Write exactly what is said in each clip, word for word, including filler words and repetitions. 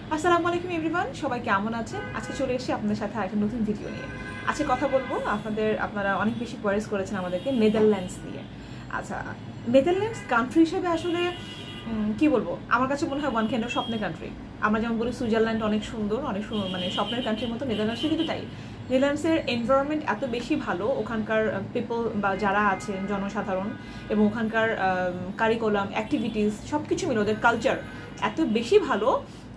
আসসালামু আলাইকুম এভরিওয়ান, সবাই কেমন আছেন? আজকে চলে এসেছি আপনাদের সাথে একটা নতুন ভিডিও নিয়ে। আজকে কথা বলবো আপনাদের আপনারা অনেক বেশি কোয়ারিজ করেছেন আমাদেরকে নেদারল্যান্ডস নিয়ে। আচ্ছা, নেদারল্যান্ডস কান্ট্রি হিসেবে আসলে কি বলবো, আমার কাছে মনে হয় ওয়ান কাইন্ড অফ স্বপ্নের কান্ট্রি। আমরা যেমন বলি সুইজারল্যান্ড অনেক সুন্দর, অনেক মানে স্বপ্নের কান্ট্রির মতো নেদারল্যান্ডসও কিন্তু তাই। নেদারল্যান্ডসের এনভায়রনমেন্ট এত বেশি ভালো, ওখানকার পিপল বা যারা আছেন জনসাধারণ এবং ওখানকার কারিকুলাম অ্যাক্টিভিটিস সব কিছু মিলে ওদের কালচার এত বেশি ভালো,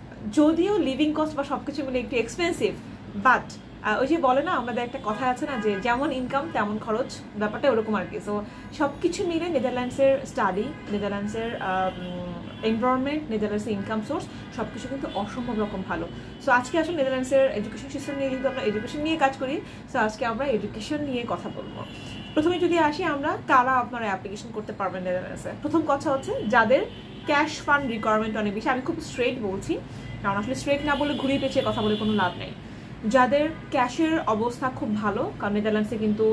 যদিও লিভিং কস্ট বা সব কিছু মিলে একটু এক্সপেন্সিভ, বাট ওই যে বলে না আমাদের একটা কথা আছে না যে যেমন ইনকাম তেমন খরচ, ব্যাপারটা ওরকম আর কি। সো সব কিছু মিলে নেদারল্যান্ডসের স্টাডি, নেদারল্যান্ডসের এনভায়রনমেন্ট, নেদারল্যান্ডসের ইনকাম সোর্স সব কিছু কিন্তু অসম্ভব রকম ভালো। সো আজকে আসলে নেদারল্যান্ডসের এডুকেশন সিস্টেম নিয়ে, যেহেতু আমরা এডুকেশন নিয়ে কাজ করি, সো আজকে আমরা এডুকেশন নিয়ে কথা বলবো। প্রথমে যদি আসি আমরা কারা আপনারা অ্যাপ্লিকেশন করতে পারবেন নেদারল্যান্ডসে। প্রথম কথা হচ্ছে যাদের ক্যাশ ফান্ড রিকোয়ারমেন্ট অনেক বেশি, আমি খুব স্ট্রেট বলছি, কারণ আসলে স্ট্রেট না বলে ঘুরিয়ে পেঁচিয়ে কথা বলে কোনো লাভ নেই। যাদের ক্যাশের অবস্থা খুব ভালো, কারণ নেদারল্যান্ডসে কিন্তু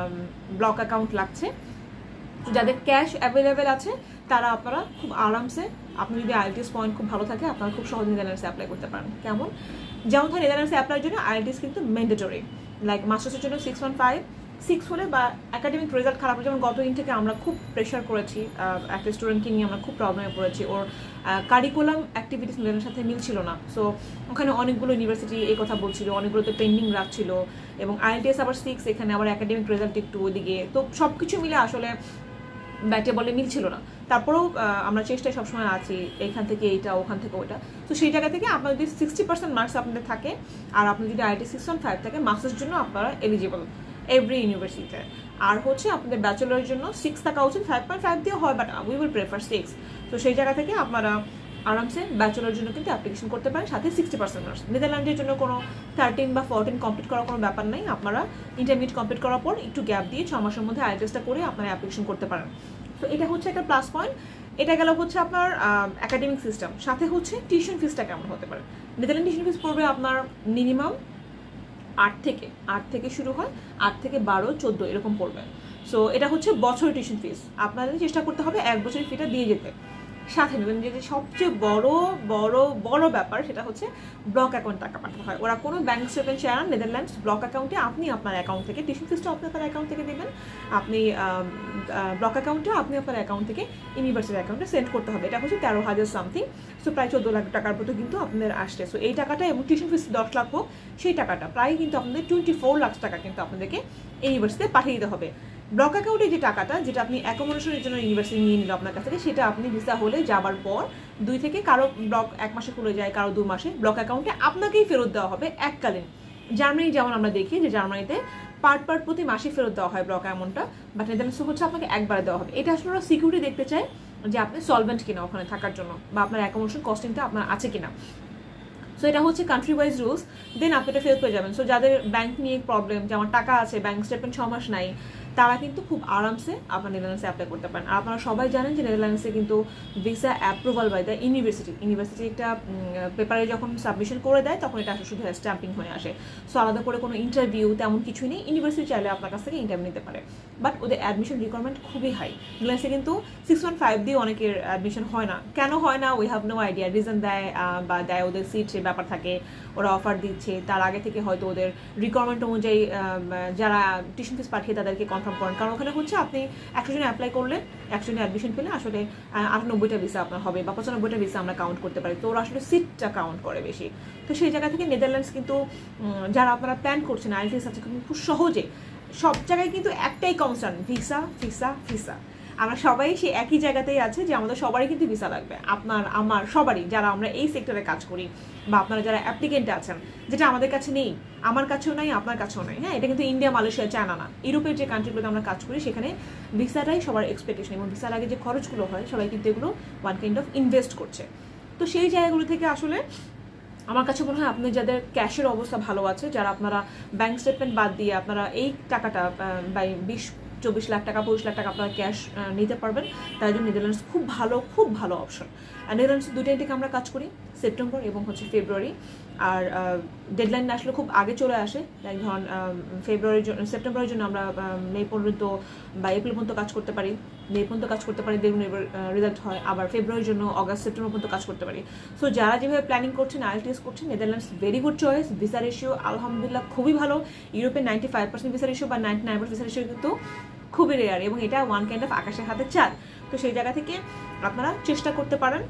ব্লক অ্যাকাউন্ট লাগছে, যাদের ক্যাশ অ্যাভেলেবেল আছে তারা আপনারা খুব আরামসে, আপনি যদি আইএলটিএস পয়েন্ট খুব ভালো থাকে আপনারা খুব সহজে নেদারল্যান্ডসে অ্যাপ্লাই করতে পারেন। কেমন? যেমন ধর নেদারল্যান্ডসে অ্যাপ্লাইয়ের জন্য আইএলটিএস কিন্তু ম্যান্ডেটরি, লাইক মাস্টার্সের জন্য সিক্স ওয়ান ফাইভ সিক্স হলে বা একাডেমিক রেজাল্ট খারাপ হলে, যেমন গত দিন থেকে আমরা খুব প্রেশার করেছি, একটা স্টুডেন্টকে নিয়ে আমরা খুব প্রবলেমে পড়েছি, ওর কারিকুলাম অ্যাক্টিভিটিস মেয়েদের সাথে মিলছিল না। সো ওখানে অনেকগুলো ইউনিভার্সিটি এই কথা বলছিল, অনেকগুলোতে পেন্ডিং রাখছিল, এবং আইএলটিএস আবার সিক্স, এখানে আবার একাডেমিক রেজাল্ট একটু ওইদিকে, তো সব কিছু মিলে আসলে ব্যাটে বলে মিলছিল না। তারপরেও আমরা চেষ্টায় সবসময় আছি, এখান থেকে এইটা, ওখান থেকে ওইটা। তো সেই জায়গা থেকে আপনার যদি সিক্সটি পার্সেন্ট মার্কস আপনাদের থাকে আর আপনি যদি আইআইটি সিক্স ওয়ান ফাইভ থাকে, মাস্টার্স জন্য আপনারা এলিজিবল এভরি ইউনিভার্সিটিতে। আর হচ্ছে আপনাদের ব্যাচেলারের জন্য সিক্স থাকা উচিত, ফাইভ পয়েন্ট ফাইভ দিয়ে হয়, but we will prefer six. তো সেই জায়গা থেকে আপনারা আরামসে ব্যাচেলারের জন্য কিন্তু অ্যাপ্লিকেশন করতে পারেন, সাথে সিক্সটি পার্সেন্ট মার্কস। নেদারল্যান্ডের জন্য কোনো থার্টিন বা ফোরটিন কমপ্লিট করার কোনো ব্যাপার নেই, আপনারা ইন্টারমিডিয়েট কমপ্লিট করার পর একটু গ্যাপ দিয়ে ছ মাসের মধ্যে আইএলটিএসটা করে আপনারা অ্যাপ্লিকেশন করতে পারেন। তো এটা হচ্ছে একটা প্লাস পয়েন্ট। এটা গেল হচ্ছে আপনার একাডেমিক সিস্টেম, সাথে হচ্ছে টিউশন ফিসটা কেমন হতে পারে। নেদারল্যান্ড টিউশন ফিস পড়বে আপনার মিনিমাম আট থেকে আট থেকে শুরু হয়, আট থেকে বারো চোদ্দো এরকম পড়বে। সো এটা হচ্ছে বছরের টিউশন ফিস, আপনাদের চেষ্টা করতে হবে এক বছরের ফিটা দিয়ে যেতে। সাথে নেবেন যে সবচেয়ে বড় বড় বড় ব্যাপার, সেটা হচ্ছে ব্লক অ্যাকাউন্ট টাকা পাঠাতে হয়। ওরা কোনো ব্যাংক স্টেটমেন্ট চায় না, নেদারল্যান্ডস ব্লক অ্যাকাউন্টে আপনি আপনার অ্যাকাউন্ট থেকে টিউশন ফিসটা আপনি আপনার অ্যাকাউন্ট থেকে দেবেন, আপনি ব্লক অ্যাকাউন্টে আপনি আপনার অ্যাকাউন্ট থেকে ইউনিভার্সিটির অ্যাকাউন্টে সেন্ড করতে হবে। এটা হচ্ছে তেরো হাজার সামথিং, সো প্রায় চোদ্দো লাখ টাকার মতো কিন্তু আপনাদের আসছে। সো এই টাকাটা, এবং টিউশন ফিস দশ লাখ হোক, সেই টাকাটা প্রায় কিন্তু আপনাদের টোয়েন্টি ফোর লাখ টাকা কিন্তু আপনাদেরকে ইউনিভার্সিটিতে পাঠিয়ে দিতে হবে। ব্লক অ্যাকাউন্টে যে টাকাটা, যেটা আপনি অ্যাকোমোডেশনের জন্য ইউনিভার্সিটি নিয়ে নিল আপনার কাছ থেকে, সেটা আপনি ভিসা হলে যাবার পর দুই থেকে কারো ব্লক এক মাসে খুলে যায়, কারো দু মাসে, ব্লক অ্যাকাউন্টে আপনাকেই ফেরত দেওয়া হবে এককালীন। জার্মানি যেমন আমরা দেখি যে জার্মানিতে পার্ট পার্ট প্রতি মাসে ফেরত দেওয়া হয় ব্লক অ্যামাউন্টটা, বাট নেদারল্যান্ডসে হচ্ছে আপনাকে একবারে দেওয়া হবে। এটা আসলে ওরা সিকিউরিটি দেখতে চায় যে আপনি সলভেন্ট কিনা ওখানে থাকার জন্য, বা আপনার অ্যাকোমোডেশন কস্টিংটা আপনার আছে কিনা। সো এটা হচ্ছে কান্ট্রি ওয়াইজ রুলস, দেন আপনি এটা ফেরত পেয়ে যাবেন। সো যাদের ব্যাংক নিয়ে প্রবলেম, যে আমার টাকা আছে ব্যাংক স্টেটমেন্ট ছ মাস নাই, তারা কিন্তু খুব আরামসে আপনার নেদারল্যান্ডসে অ্যাপ্লাই করতে পারেন। আর আপনারা সবাই জানেন যে নেদারল্যান্ডসে কিন্তু visa approval by the university university একটা পেপারে যখন সাবমিশন করে দেয় তখন এটা শুধু স্ট্যাম্পিং হয়ে আসে। সো আলাদা করে কোনো ইন্টারভিউ তেমন কিছুই নেই, ইউনিভার্সিটি চাইলে আপনার কাছ থেকে ইন্টারভিউ নিতে পারে, বাট ওদের অ্যাডমিশন রিকোয়ারমেন্ট খুবই হাই। নেদারল্যান্ডসে কিন্তু সিক্স ওয়ান ফাইভ দিয়ে অনেকের অ্যাডমিশন হয় না। কেন হয় না we have no idea, reason দেয় বা দেয় ওদের সিটের ব্যাপার থাকে, ওরা অফার দিচ্ছে, তার আগে থেকে হয়তো ওদের রিকোয়ারমেন্ট অনুযায়ী যারা টিউশন ফিস পাঠিয়ে তাদেরকে কনফার্ম করেন। কারণ ওখানে হচ্ছে আপনি একশো জন অ্যাপ্লাই করলে, একশো জন অ্যাডমিশন পেলে আসলে আটানব্বইটা ভিসা আপনার হবে, বা পঁচানব্বইটা ভিসা আমরা কাউন্ট করতে পারি। তো ওরা আসলে সিটটা কাউন্ট করে বেশি। তো সেই জায়গা থেকে নেদারল্যান্ডস কিন্তু যারা আপনারা প্ল্যান করছেন আইএলটিএস আছে, কিন্তু খুব সহজে সব জায়গায় কিন্তু একটাই কনসার্ন, ভিসা ভিসা ভিসা। আমরা সবাই সেই একই জায়গাতেই আছে যে আমাদের সবারই কিন্তু ভিসা লাগবে, আপনার আমার সবারই, যারা আমরা এই সেক্টরে কাজ করি বা আপনারা যারা অ্যাপ্লিকেন্টে আছেন, যেটা আমাদের কাছে নেই, আমার কাছেও নাই, আপনার কাছেও নাই। হ্যাঁ, এটা কিন্তু ইন্ডিয়া, মালয়েশিয়া, চায়না না, ইউরোপের যে কান্ট্রিগুলোতে আমরা কাজ করি সেখানে ভিসাটাই সবার এক্সপেকটেশন, এবং ভিসার আগে যে খরচগুলো হয় সবাই কিন্তু এগুলো ওয়ান কাইন্ড অফ ইনভেস্ট করছে। তো সেই জায়গাগুলো থেকে আসলে আমার কাছে মনে হয় আপনি যাদের ক্যাশের অবস্থা ভালো আছে, যারা আপনারা ব্যাংক স্টেটমেন্ট বাদ দিয়ে আপনারা এই টাকাটা বাই বিশ চব্বিশ লাখ টাকা পঁচিশ লাখ টাকা আপনারা ক্যাশ নিতে পারবেন, তাই জন্য নেদারল্যান্ডস খুব ভালো, খুব ভালো অপশন। আর নেদারল্যান্ডস দুইটাই থেকে আমরা কাজ করি, সেপ্টেম্বর এবং হচ্ছে ফেব্রুয়ারি। আর ডেডলাইন আসলে খুব আগে চলে আসে, লাইক ধরুন ফেব্রুয়ারির জন্য, সেপ্টেম্বরের জন্য আমরা মে পর্যন্ত বা এপ্রিল পর্যন্ত কাজ করতে পারি, মে পর্যন্ত কাজ করতে পারি, দেখুন এবার রেজাল্ট হয়, আবার ফেব্রুয়ারির জন্য অগাস্ট সেপ্টেম্বর পর্যন্ত কাজ করতে পারি। সো যারা যেভাবে প্ল্যানিং করছেন, আইএলটিএস করছেন, Netherlands very good choice. Visa ratio আলহামদুলিল্লাহ খুবই ভালো। ইউরোপের ninety five percent visa ratio বা ninety nine percent visa ratio কিন্তু খুবই রেয়ার, এবং এটা ওয়ান কাইন্ড অফ আকাশের হাতে চাঁদ। তো সেই জায়গা থেকে আপনারা চেষ্টা করতে পারেন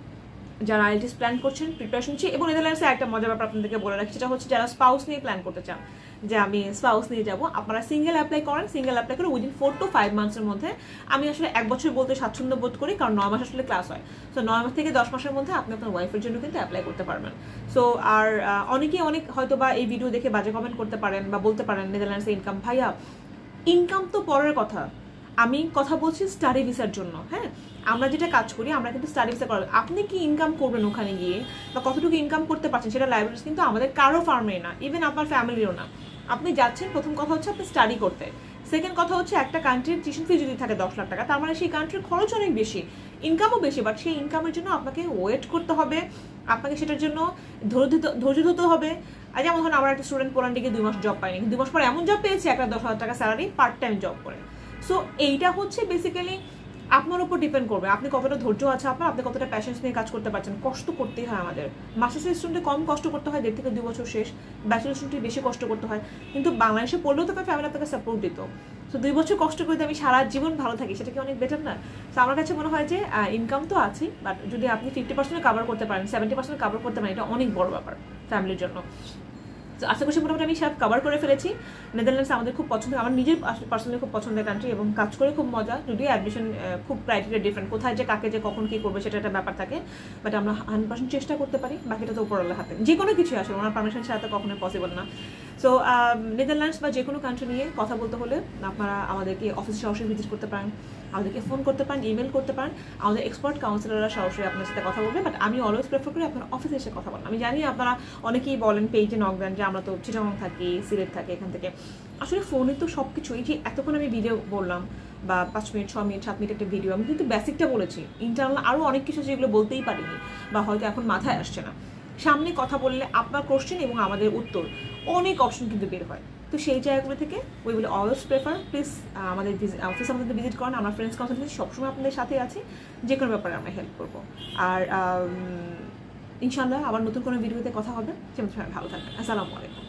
যারা আইএলটিএস প্ল্যান করছেন, প্রিপারেশন নিচ্ছে। এবং নেদারল্যান্ডসে একটা মজার ব্যাপার আপনাদেরকে বলে রাখি, সেটা হচ্ছে যারা স্পাউস নিয়ে প্ল্যান করতে চান যে আমি স্পাউস নিয়ে যাব, আপনারা সিঙ্গেল অ্যাপ্লাই করেন। সিঙ্গেল অ্যাপ্লাই করে উইদিন ফোর টু ফাইভ মান্থসের মধ্যে, আমি আসলে এক বছর বলতে স্বাচ্ছন্দ্য বোধ করি, কারণ নয় মাস আসলে ক্লাস হয়। সো নয় মাস থেকে দশ মাসের মধ্যে আপনি আপনার ওয়াইফের জন্য কিন্তু অ্যাপ্লাই করতে পারবেন। সো আর অনেকেই অনেক হয়তো বা এই ভিডিও দেখে বাজে কমেন্ট করতে পারেন বা বলতে পারেন নেদারল্যান্ডসে ইনকাম, ভাইয়া ইনকাম তো পরের কথা, আমি কথা বলছি স্টাডি ভিসার জন্য। হ্যাঁ, আমরা যেটা কাজ করি আমরা কিন্তু স্টাডি ভিসা করা, আপনি কি ইনকাম করবেন ওখানে গিয়ে বা কতটুকু ইনকাম করতে পারছেন সেটা লাইব্রেরিজ কিন্তু আমাদের কারো ফার্মের না, ইভেন আপনার ফ্যামিলিরও না। আপনি যাচ্ছেন, প্রথম কথা হচ্ছে আপনি স্টাডি করতে, সেকেন্ড কথা হচ্ছে একটা কান্ট্রির টিউশন ফি যদি থাকে দশ লাখ টাকা, তার মানে সেই কান্ট্রির খরচ অনেক বেশি, ইনকামও বেশি, বাট সেই ইনকামের জন্য আপনাকে ওয়েট করতে হবে, আপনাকে সেটার জন্য ধৈর্য ধৈর্য ধরতে হবে। আর যেমন ধরুন আমার একটা স্টুডেন্ট পোল্যান্ডে গিয়ে দুই মাস জব পায়নি, দুই মাস পরে এমন জব পেয়েছে একটা দশ হাজার টাকা স্যালারি পার্ট টাইম জব করে। সো এইটা হচ্ছে বেসিক্যালি আপনার উপর ডিপেন্ড করবে আপনি কতটা ধৈর্য আছে আপনার, আপনি কতটা প্যাশনেস নিয়ে কাজ করতে পারছেন। কষ্ট করতেই হয় আমাদের, মাস্টার্স স্টুডেন্টে কম কষ্ট করতে হয়, দেড় থেকে দুই বছর শেষ, ব্যাচেলর স্টুডেন্টে বেশি কষ্ট করতে হয়। কিন্তু বাংলাদেশে পড়লেও তো আপনার ফ্যামিলি আপনাকে সাপোর্ট দিত। সো দুই বছর কষ্ট করে আমি সারা জীবন ভালো থাকি, সেটা কি অনেক বেটার না? সো আমার কাছে মনে হয় যে ইনকাম তো আছেই, বাট যদি আপনি ফিফটি পার্সেন্ট কাভার করতে পারেন, সেভেন্টি পার্সেন্ট কাভার করতে পারেন, এটা অনেক বড় ব্যাপার ফ্যামিলির জন্য। তো আশা করছি মোটামুটি আমি সব কভার করে ফেলেছি। নেদারল্যান্ডস আমাদের খুব পছন্দ, আমার নিজের পার্সোনালি খুব পছন্দের কান্ট্রি, এবং কাজ করে খুব মজা। যদিও অ্যাডমিশন খুব ক্রাইটেরিয়া ডিফারেন্ট, কোথায় যে কাকে যে কখন কী করবে সেটা একটা ব্যাপার থাকে, বাট আমরা হান্ড্রেড পার্সেন্ট চেষ্টা করতে পারি, বাকিটা তো উপরওয়ালার হাতে। যে কোনো কিছু আসলে ওনার পারমিশন ছাড়া তো কখনোই পসিবল না। সো নেদারল্যান্ডস বা যে কোনো কান্ট্রি নিয়ে কথা বলতে হলে আপনারা আমাদেরকে অফিসে সরাসরি ভিজিট করতে পারেন, আমাদেরকে ফোন করতে পারেন, ইমেল করতে পারেন, আমাদের এক্সপার্ট কাউন্সিলররা সরাসরি আপনার সাথে কথা বলবে। বাট আমি অলওয়েজ প্রেফার করি আপনারা অফিসে এসে কথা বলেন। আমি জানি আপনারা অনেকেই বলেন পেজে নক দেন যে আমরা তো চিটাগং থাকি, সিলেট থাকি, এখান থেকে আসলে ফোনে তো সব কিছু, এই যে এতক্ষণ আমি ভিডিও বললাম বা পাঁচ মিনিট ছ মিনিট সাত মিনিট একটা ভিডিও, আমি কিন্তু বেসিকটা বলেছি, ইন্টারনাল আরও অনেক কিছু যেগুলো বলতেই পারিনি বা হয়তো এখন মাথায় আসছে না। সামনে কথা বললে আপনার কোশ্চেন এবং আমাদের উত্তর অনেক অপশন কিন্তু বের হয়। তো সেই জায়গাগুলো থেকে we will always prefer, please আমাদের অফিস আমাদের ভিজিট করেন। আমরা ফ্রেন্ডস কনসালটেন্সি সবসময় আপনাদের সাথে আছি, যে কোনো ব্যাপারে আমরা হেল্প করবো। আর ইনশাআল্লাহ আবার নতুন কোনো ভিডিওতে কথা হবে। যেমন ভালো থাকবেন। আসসালামু আলাইকুম।